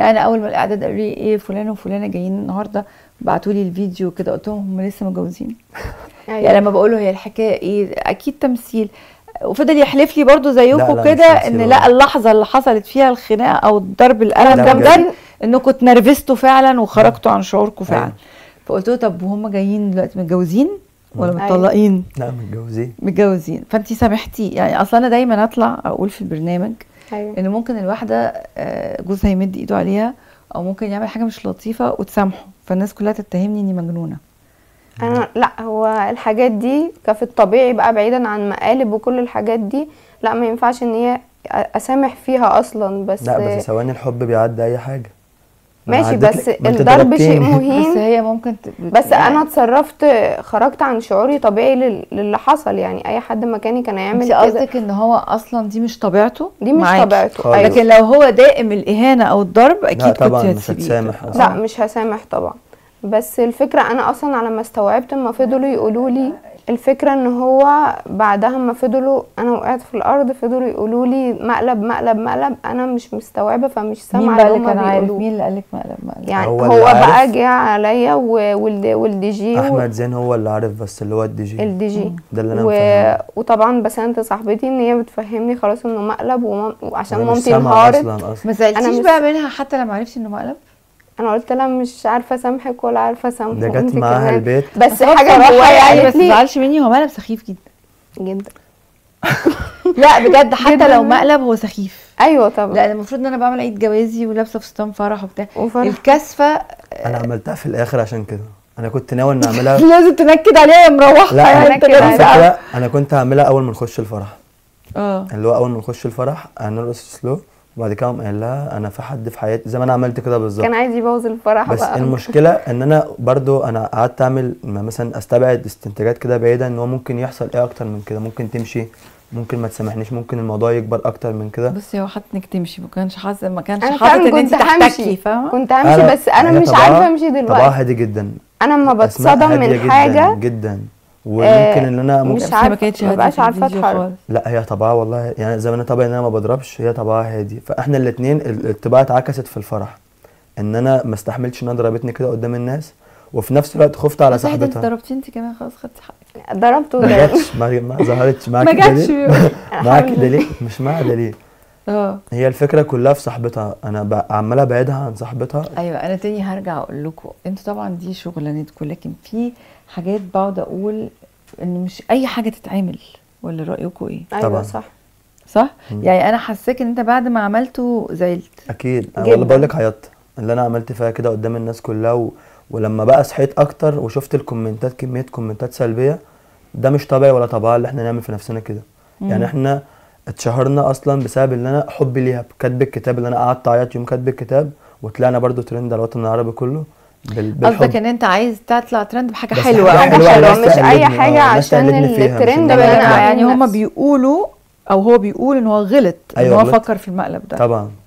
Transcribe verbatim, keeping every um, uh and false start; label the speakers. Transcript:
Speaker 1: يعني انا اول ما الاعداد قالوا لي ايه فلان وفلانه جايين النهارده بعتوا لي الفيديو كده، قلت لهم هم لسه متجوزين؟
Speaker 2: أيوة.
Speaker 1: يعني لما بقول له هي الحكايه ايه، اكيد تمثيل. وفضل يحلف لي برضو
Speaker 3: لا،
Speaker 1: زيكم
Speaker 3: لا،
Speaker 1: كده
Speaker 3: مش
Speaker 1: ان
Speaker 3: تمثيل
Speaker 1: لا
Speaker 3: والله.
Speaker 1: اللحظه اللي حصلت فيها الخناقه او ضرب القلم
Speaker 3: لا
Speaker 1: ده
Speaker 3: بجد.
Speaker 1: بجد انكم اتنرفزتوا فعلا وخرجتوا عن شعوركم فعلا.
Speaker 3: أيوة.
Speaker 1: فقلت له طب وهم جايين دلوقتي متجوزين ولا
Speaker 2: أيوة.
Speaker 1: متطلقين؟
Speaker 3: لا متجوزين.
Speaker 1: متجوزين. فانتي سامحتي يعني. اصلا انا دايما اطلع اقول في البرنامج
Speaker 2: أيوة.
Speaker 1: ان ممكن الواحده آه، جوزها يمد ايده عليها او ممكن يعمل حاجه مش لطيفه وتسامحه، فالناس كلها تتهمني اني مجنونه.
Speaker 2: انا لا، هو الحاجات دي كفي الطبيعي بقى بعيدا عن مقالب وكل الحاجات دي، لا ما ينفعش ان هي اسامح فيها اصلا. بس
Speaker 3: لا بس ثواني، الحب بيعدي اي حاجه. ما أنا
Speaker 2: ماشي،
Speaker 3: عديت
Speaker 2: بس
Speaker 3: لك- ما أنت
Speaker 2: الضرب شيء
Speaker 3: ضربتيني.
Speaker 1: بس
Speaker 2: مهين.
Speaker 1: هي ممكن ت...
Speaker 2: بس
Speaker 1: يعني
Speaker 2: انا اتصرفت، خرجت عن شعوري طبيعي لل- للي حصل. يعني اي حد مكاني كان هيعمل
Speaker 1: انت
Speaker 2: كده.
Speaker 1: قصدك ان هو اصلا دي مش طبيعته؟
Speaker 2: دي مش
Speaker 1: معاكي.
Speaker 2: طبيعته.
Speaker 3: خالص.
Speaker 2: أيوة.
Speaker 1: لكن لو هو دائم الاهانه او الضرب
Speaker 3: لا
Speaker 1: اكيد كنت
Speaker 3: طبعا مش
Speaker 1: هتسيبيه.
Speaker 3: هتسامح
Speaker 1: آه.
Speaker 3: أصلاً.
Speaker 2: لا مش هسامح طبعا. بس الفكرة انا اصلا على ما استوعبت اما فضلوا يقولوا لي الفكرة ان هو بعدها ما فضلوا، انا وقعت في الارض، فضلوا يقولوا لي مقلب مقلب مقلب، انا مش مستوعبة فمش
Speaker 1: مين
Speaker 2: سامعة
Speaker 1: بقى
Speaker 2: اللي
Speaker 1: اللي كان
Speaker 2: هما
Speaker 1: عارف؟
Speaker 2: بيقولوه.
Speaker 1: مين اللي قالك مقلب مقلب؟
Speaker 2: يعني
Speaker 3: هو
Speaker 2: هو,
Speaker 3: اللي
Speaker 2: هو بقى
Speaker 3: عارف.
Speaker 2: جه عليا و- والد- والدي جي و-
Speaker 3: احمد زين هو اللي عارف، بس اللي هو الدي جي.
Speaker 2: الدي جي
Speaker 3: ده اللي انا
Speaker 2: و...
Speaker 3: مفهمه.
Speaker 2: وطبعا بسنت صاحبتي ان هي بتفهمني خلاص انه مقلب، ومام... وعشان
Speaker 3: أنا مش
Speaker 2: مامتي
Speaker 3: سامع
Speaker 2: انهارت.
Speaker 3: اصلا اصلا.
Speaker 1: ما زعلتيش
Speaker 2: أنا مش-
Speaker 1: بقى منها حتى لما عرفتي انه مقلب؟
Speaker 2: انا قلت لها مش عارفه اسامحك ولا عارفه اسامحه.
Speaker 3: ده جت
Speaker 2: انت
Speaker 3: معاها
Speaker 2: كمان.
Speaker 3: البيت.
Speaker 2: بس
Speaker 1: هو
Speaker 2: حاجه
Speaker 1: بصراحة
Speaker 2: جوايا
Speaker 1: يعني
Speaker 2: قالت
Speaker 1: بس
Speaker 2: لي
Speaker 1: تزعلش مني، هو مقلب سخيف جدا
Speaker 2: جدا.
Speaker 1: لا بجد حتى
Speaker 2: جداً.
Speaker 1: لو مقلب هو سخيف.
Speaker 2: ايوه طبعا.
Speaker 1: لا المفروض ان انا بعمل عيد جوازي ولابسه فستان فرح وبتاع،
Speaker 2: وفرح.
Speaker 1: الكثفه
Speaker 3: انا عملتها في الاخر عشان كده. انا كنت ناوي ان اعملها.
Speaker 1: لازم تنكد عليها يا مروحه.
Speaker 3: لا
Speaker 1: يعني
Speaker 3: انا
Speaker 1: انت
Speaker 2: أنكد
Speaker 1: لازم
Speaker 2: عليها.
Speaker 1: تعرف.
Speaker 3: فكرة انا كنت هعملها اول ما نخش الفرح،
Speaker 1: اه
Speaker 3: اللي هو اول ما نخش الفرح هنرقص سلو، وبعد كده قام قايل لها انا في حد في حياتي، زي ما انا عملت كده بالظبط.
Speaker 2: كان عايز يبوظ الفرح
Speaker 3: بس
Speaker 2: بقى.
Speaker 3: المشكله ان انا برضو انا قعدت اعمل مثلا استبعد استنتاجات كده بعيده، ان هو ممكن يحصل ايه اكتر من كده، ممكن تمشي، ممكن ما تسامحنيش، ممكن الموضوع يكبر اكتر من كده.
Speaker 1: بصي هو حاطط انك تمشي، ما كانش حاسس، ما كانش
Speaker 2: انا
Speaker 1: حاطط
Speaker 2: فعلا
Speaker 1: ان انت
Speaker 2: كنت
Speaker 1: تحتكي،
Speaker 2: همشي،
Speaker 1: فاهمه؟
Speaker 2: كنت همشي بس انا
Speaker 3: هي
Speaker 2: مش
Speaker 3: طبعها-
Speaker 2: عارفه امشي
Speaker 3: طبعها
Speaker 2: دلوقتي.
Speaker 3: هادي جدا.
Speaker 2: انا لما
Speaker 3: أسماء
Speaker 2: بتصدم
Speaker 3: هادية
Speaker 2: من
Speaker 3: جداً
Speaker 2: حاجه
Speaker 3: جدا، وممكن ان انا ممكن
Speaker 2: مش
Speaker 1: بس هي ما
Speaker 2: عارفة-
Speaker 1: كانتش
Speaker 2: ما
Speaker 1: هادية
Speaker 2: بقاش
Speaker 1: في
Speaker 2: عارفة
Speaker 1: الفيديو
Speaker 2: أتحرك.
Speaker 1: خالص.
Speaker 3: لا هي طبعها والله، يعني زي ما انا طبعا ان انا ما بضربش، هي طبعها هادي. فاحنا الاثنين الطباع اتعكست في الفرح، ان انا ما استحملتش انها ضربتني كده قدام الناس، وفي نفس الوقت خفت على
Speaker 1: بس واحدة انت
Speaker 3: صاحبتها.
Speaker 1: ضربتي انت كمان، خلاص خدتي حقك.
Speaker 2: ضربته
Speaker 3: ما
Speaker 2: ده.
Speaker 3: جاتش، ما, ما ظهرتش معاك
Speaker 1: ما
Speaker 3: كده
Speaker 1: جاتش.
Speaker 3: ليه؟ معاك كده ليه؟ مش معاها ده ليه؟
Speaker 1: اه
Speaker 3: هي الفكره كلها في صاحبتها، انا ب- عمال ابعدها عن صاحبتها.
Speaker 1: ايوه انا تاني هرجع اقول لكم انتوا طبعا دي شغلانتكم، لكن في حاجات بقعد اقول ان مش اي حاجه تتعمل، ولا رايكم ايه؟
Speaker 2: ايوه
Speaker 3: طبعاً.
Speaker 2: صح.
Speaker 1: صح؟ يعني انا حاساك ان انت بعد ما عملته زعلت.
Speaker 3: اكيد أنا
Speaker 2: جداً.
Speaker 3: والله بقول لك عيطت اللي انا عملت فيها كده قدام الناس كلها، و... ولما بقى صحيت اكتر وشفت الكومنتات، كميه كومنتات سلبيه، ده مش طبيعي ولا طبيعي اللي احنا نعمل في نفسنا كده. يعني احنا اتشهرنا اصلا بسبب ان انا حبي ليها، كاتب الكتاب اللي انا قعدت اعيط يوم كاتب الكتاب، وطلعنا برضو ترند على الوطن العربي كله بال...
Speaker 1: قصدك
Speaker 3: بالحب.
Speaker 1: ان انت عايز تطلع ترند بحاجه
Speaker 3: بس
Speaker 1: حلوه
Speaker 3: حاجة
Speaker 1: او
Speaker 2: حاجة
Speaker 3: حلوة
Speaker 2: حلوة،
Speaker 3: الناس
Speaker 2: مش أي
Speaker 3: تقلدني،
Speaker 2: حاجة
Speaker 3: آه، الناس
Speaker 2: عشان
Speaker 3: تقلدني فيها، مش
Speaker 2: الترند
Speaker 3: إن
Speaker 1: ده
Speaker 3: أنا
Speaker 2: بقى.
Speaker 1: بقى
Speaker 2: أعمل
Speaker 1: يعني هما
Speaker 2: نفسي.
Speaker 1: بيقولوا او هو بيقول ان هو غلط، ان
Speaker 3: أيوة
Speaker 1: هو
Speaker 3: غلط.
Speaker 1: فكر في المقلب ده.
Speaker 3: طبعا